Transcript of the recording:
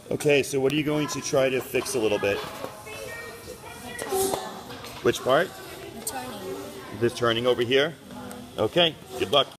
Okay, so what are you going to try to fix a little bit? Which part? The turning. This turning over here? Okay, good luck.